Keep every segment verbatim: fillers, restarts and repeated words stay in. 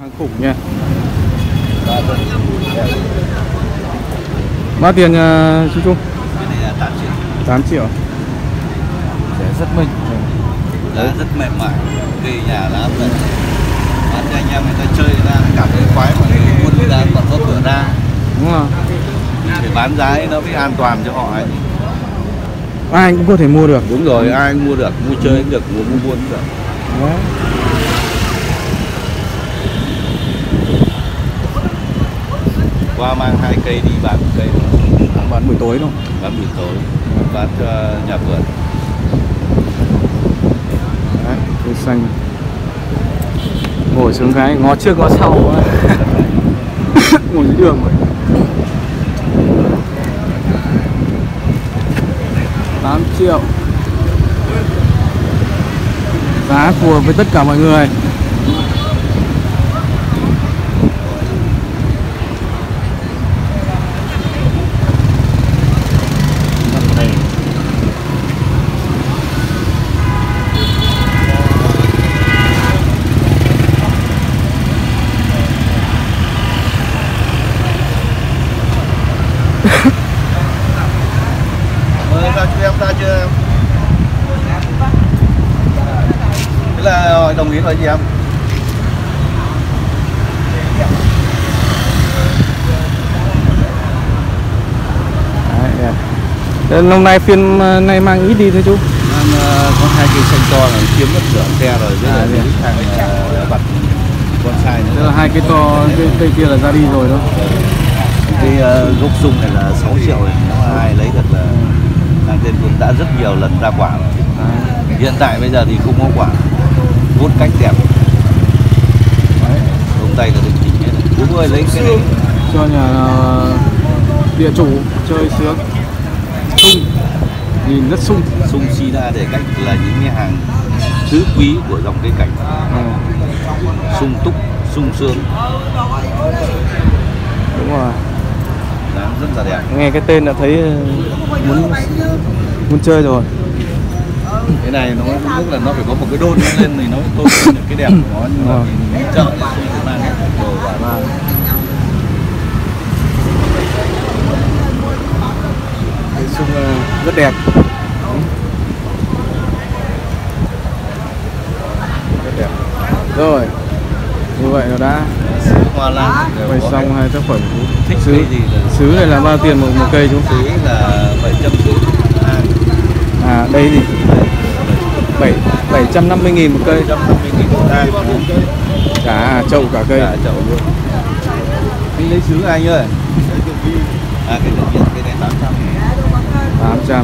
Hàng khủng nha. Bao tiền uh, chú Trung? Cái này là tám triệu. tám triệu. Sẽ rất mình. Đấy, rất mềm mại. Vì nhà lắm rồi. Bán cho anh em người ta chơi người ta cảm thấy khoái mà người buôn người ta còn có cửa ra. Đúng rồi. Để bán giá ấy nó mới an toàn cho họ ấy. Ai cũng có thể mua được. Đúng rồi, ai cũng mua được, mua chơi cũng được, mua mua buôn cũng được. Đấy. Qua mang hai cây đi bán một cây thôi. Bán buổi tối không? Bán buổi tối, bán cho nhà vườn. Đấy, cây xanh. Ngồi xuống cái ngó trước ngó sau. Ngồi dưới đường vậy. tám triệu. Giá phù hợp với tất cả mọi người. Mời ra cho em ra chưa em? Thế là đồng ý rồi gì em? Đấy, đẹp. Thế hôm nay phiên này mang ít đi thôi chú. Mang uh, có hai cây xanh to là chiếm mất nửa xe rồi. Bây À, giờ thằng uh, bật con sai nữa. Tức là hai cây to, cây, cây kia là ra đi rồi đó. Cái uh, gốc sung này là sáu triệu rồi. Nếu mà ai lấy được là thằng tên cũng đã rất nhiều lần ra quả rồi. Hiện tại bây giờ thì không có quả. Vốt cách đẹp. Hôm tay là được chỉnh hết. Đúng rồi, lấy cái này cho nhà địa chủ chơi sướng. Sung, nhìn rất sung. sung sida để cách là những cái hàng tứ quý của dòng cây cảnh. À, Sung túc, sung sướng. đúng rồi. Dáng rất là đẹp. Nghe cái tên đã thấy muốn muốn chơi rồi. Cái này nó tức là nó phải có một cái đôn lên thì nó tôn lên được cái đẹp của nó, nhưng mà Ờ. thì chợ thì sung Việt Nam đồ và Cái sung rất đẹp. Rất đẹp. Rồi, như vậy nó đã hoa lan quay xong hai tác phẩm. thích Sứ, cái gì là sứ này là bao tiền một, một cây chú? sứ là bảy trăm rưỡi. À, đây gì? bảy bảy trăm năm mươi nghìn một cây. bảy trăm năm mươi nghìn một thang. Cả chậu cả cây. Cả chậu luôn. Anh lấy sứ anh ơi. À, cái này Việt, cái này tám trăm. tám trăm.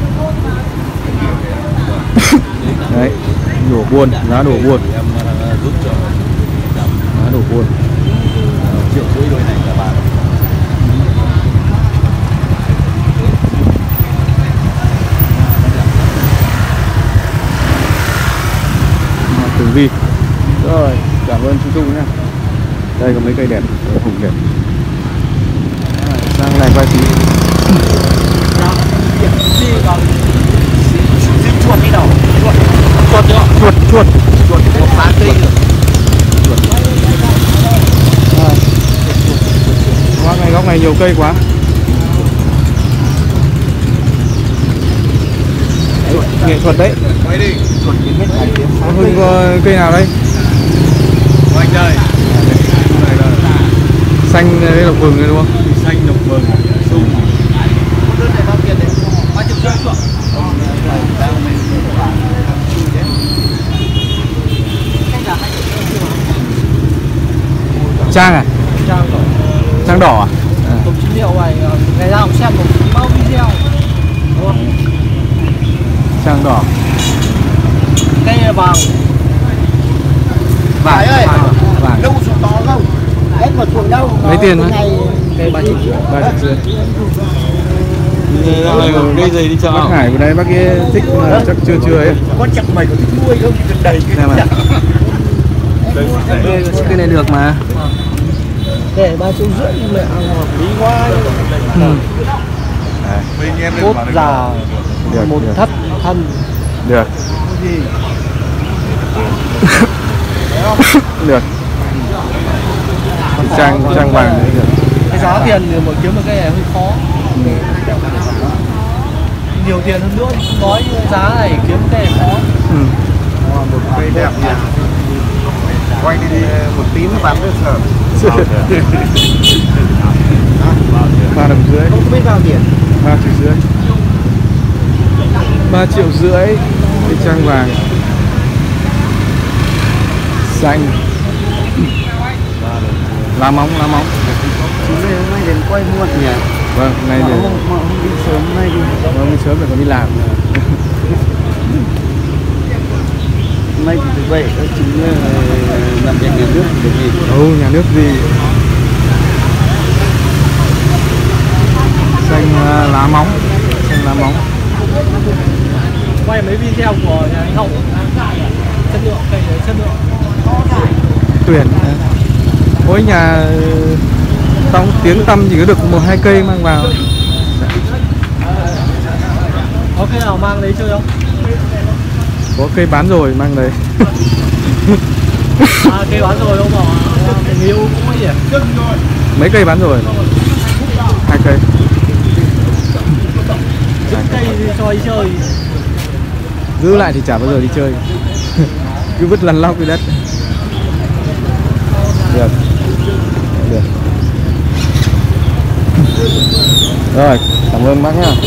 Đấy, đổ buôn, giá đổ buôn. Em uh, giúp cho Giá đổ buôn. triệu rưỡi đôi này cả bạn. Tử vi. Rồi, cảm ơn chú Trung nhé. Đây có mấy cây đẹp, hồng đẹp. Rồi, sang này quay tí. Chuột đi đâu? Chuột. Chuột chưa? Chuột, chuột. Chuột một phá cây rồi. Chuột. Góc này, góc này nhiều cây quá. Đấy, nghệ thuật đấy. Quay đi. Chuột biến hết hai tiếng. Hưng có cây nào đây? Quanh đây. Này là Xanh đây là vừng đây đúng không? xanh độc vừng, sung. Đơn này bao tiền đấy? ba triệu rưỡi chuột. Trang à? Trang đỏ. Trang đỏ à? Tổng chín liệu này, ngày nào cũng xem một bao video. Đúng không? Trang đỏ. Cây này vàng. Vàng ơi. Vàng. Đâu xuống to không? Đấy mà xuống đâu. Mấy tiền á? Cây ba triệu rưỡi. ba triệu rưỡi. Cái gì đi chợ? Bác Hải của đây bác ấy thích mà chắc chưa chưa ấy. Con chặt mày có thích nuôi không? Thì đầy cái Nào mà. chặt. Cái này được mà. Để ba triệu rưỡi nhưng mẹ ăn hợp lý quá. Ừ. Cốt già Được, một được. thất thân. Được. Được. trang trang vàng đấy kìa. Cái giá tiền thì mà kiếm một cây này hơi khó. Ừ. Nhiều tiền hơn nữa thì không nói, giá này kiếm cây này khó. Ừ. Một cây đẹp nhỉ. Quay đi, đi một tí mới bán được sở. ba đồng rưỡi. Không biết bao tiền. Ba triệu rưỡi. Ba triệu rưỡi cái trang vàng xanh. Lá móng, lá móng. Chúng đây hôm nay đến quay muộn nhỉ. Vâng, nay Mà thì không, mà không đi sớm nay đi. vâng, đi sớm phải còn đi làm. Hôm nay thì thứ bảy các chúng làm việc nhà nước được gì? Ừ, nhà nước gì? Xanh uh, lá móng, xanh lá móng. Quay mấy video của nhà anh Hậu, chất lượng cây này chất lượng. Tuyển mỗi nhà trong tiếng tăm chỉ có được một hai cây mang vào. Có cây nào mang đấy chơi không? Có cây bán rồi mang đấy. À, cây bán rồi không bảo tình yêu cũng mấy gì? Mấy cây bán rồi? Hai cây. Giữ cây thì cho đi chơi. Giữ lại thì chả bao giờ đi chơi. Cứ vứt lăn lóc dưới đất. Được. Được. Rồi, cảm ơn bác nhá.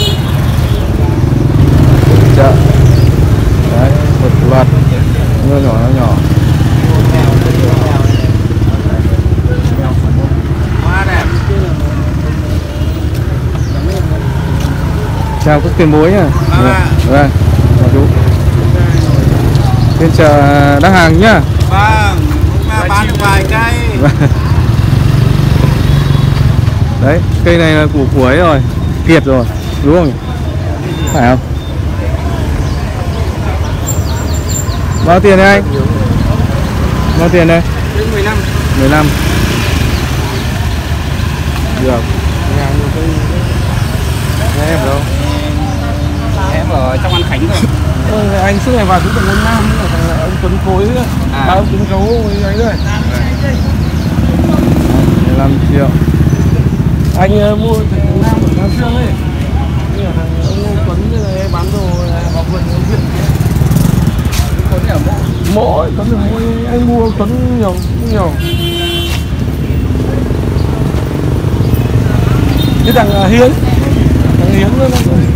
Chợ. Đấy, một loạt mưa nhỏ nó nhỏ. Chào các tiền bối nhá. Vâng, chào chú. Phiên chợ Đăng Hàng nhá. Vâng, bán được vài cây. Đấy, cây này là của của ấy rồi, Kiệt rồi, đúng không? Phải không? Bao tiền đây anh? Bao tiền đây? mười lăm. mười lăm. Được. Em ở đâu? Em ở trong An Khánh rồi. Ừ, anh suốt ngày vào chú tận Đông Nam, ông Tuấn Khối nữa. À. Bao Tuấn Khối ấy đấy. mười lăm triệu. Anh uh, mua từ Nam ở Nam Dương ấy. Nhưng mà thằng ông Tuấn này bán đồ vào vườn ông Viện. Tuấn ở mộ. Mộ, Tuấn ở mộ, anh mua Tuấn nhiều, nhiều. Cái thằng uh, Hiến, thằng Hiến nữa.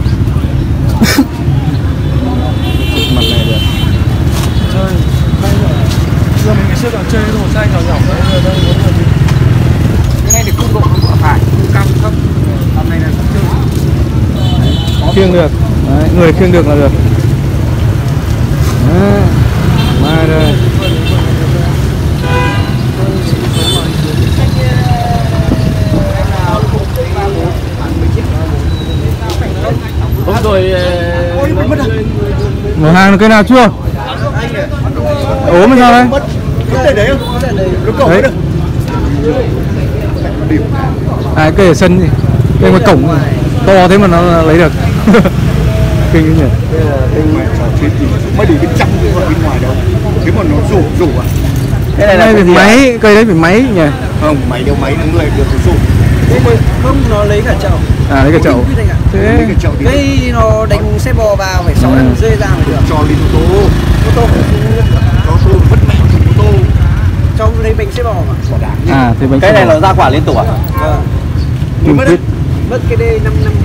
Mặt này được. Chơi, bây giờ, giờ mình ngày xưa còn chơi đồ xanh nhỏ nhỏ đấy, giờ đây muốn là gì? Cái này thì cung độ không phải, cung cao thấp. Tầm này là không chơi. Khiêng được. Đấy, người khiêng được là được. Đấy. Mai đây. Hôm rồi Mở hàng được cây nào chưa? Ốm hay sao đây? Có để đấy không? Có cổng Đấy. được. À, cây ở sân gì? Cây ngoài cổng to thế mà nó lấy được. Kinh cái nhỉ? Đây là đây chết gì? Mới đi bên trong chứ bên ngoài đâu. Nếu mà nó rủ rủ à? Cái này phải máy, cây đấy phải máy nhỉ? Không, máy đâu máy nó lại được rủ. không, nó lấy cả chậu. À, lấy cả chậu. Thế Cái chậu thì Cây nó đánh xe bò vào phải sáu Ừ. lần rơi ra mới được. cho đi ô tô. Ô tô Có tô vứt mẹ thằng ô tô. cho lấy bánh xe bò mà. Bỏ đá. À, thì bánh Cái này xe là ra quả liên tục à? Vâng. Kim Tuyết. Mất cái đây năm năm.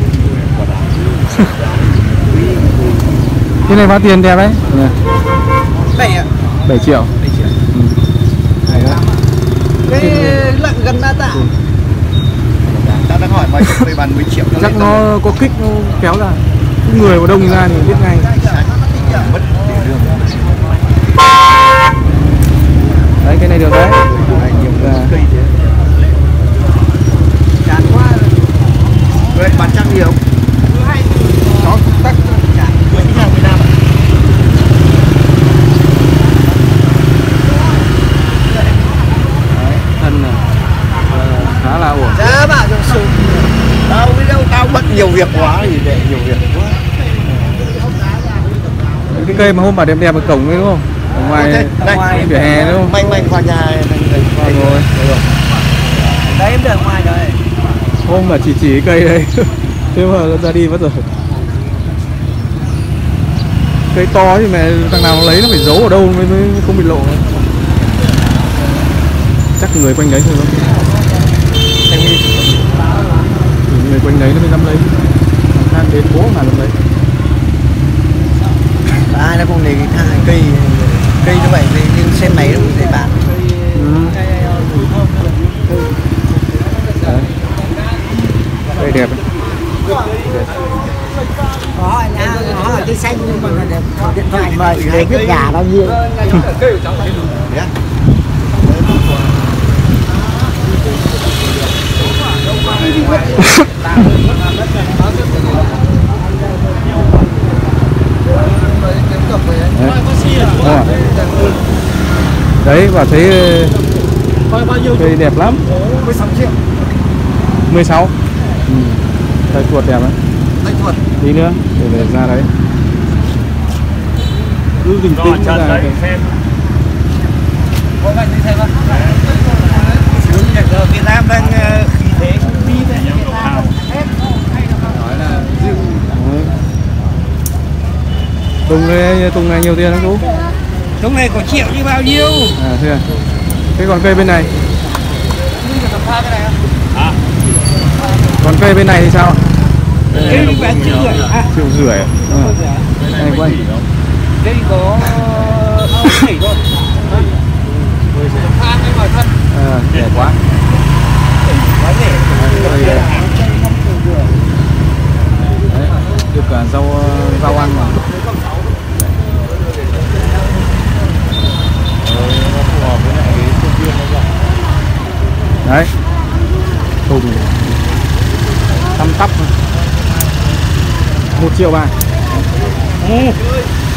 Cái này bao tiền đẹp đấy? Nhỉ? Bảy ạ. bảy triệu. Ừ. Hay đó. Cái lợn gần ba tạ. Ta đang hỏi mấy mấy bàn mấy triệu. Chắc nó có kích nó kéo ra. Cái người mà đông ra thì biết ngay. mất để lương. Đấy, cái này được đấy. Nhiều cây thế. Chán quá. Vậy bán chắc nhiều. Nó tắc chán. Mấy nhà Việt Nam. Thân này khá là ổn. Giá bảo cho sụp. Tao biết đâu, tao bận nhiều việc quá thì để nhiều việc quá. Cái cây mà hôm bà đẹp đẹp ở cổng ấy đúng không? Ở ngoài Đây, ngoài vỉa hè đúng không? Manh manh qua nhà này. Rồi. Đấy em để ngoài rồi. Hôm mà chỉ chỉ cây đây. Thế mà nó ra đi mất rồi. Cây to thì mẹ thằng nào lấy nó phải giấu ở đâu mới, mới không bị lộ. Chắc người quanh đấy thôi không? Người quanh đấy nó mới dám lấy. Thằng đến bố mà dám lấy. Ai nó không để thang cây cây như vậy thì nhưng xe máy nó cũng dễ bán. Ừ. Đấy. Cây đẹp ấy. Có nhà nó ở cây xanh nhưng mà là điện thoại mà để biết giá bao nhiêu. Đấy, và thấy cây đẹp lắm. mười sáu triệu. mười sáu. Ừ. Tay chuột đẹp đấy. Tay chuột. Tí nữa để, để ra đấy. Cứ bình tĩnh ra đấy. Có bạn đi xem không? Sướng nhạc ở Việt Nam đang khí thế đi đấy. Nói là riêng Tùng này, Tùng này nhiều tiền không chú? Tùng này có triệu như bao nhiêu? À thế à? Thế còn cây bên này? À. Còn cây bên này thì sao? Cây đi bán triệu rưỡi. À. Triệu rưỡi. À. Này quay. Đây có tỷ thôi. Than với ngoài thân. À, rẻ quá. Quá rẻ. Đấy, được cả rau rau ăn mà. Đấy, Tùng tăm tắp một triệu ba. Ừ.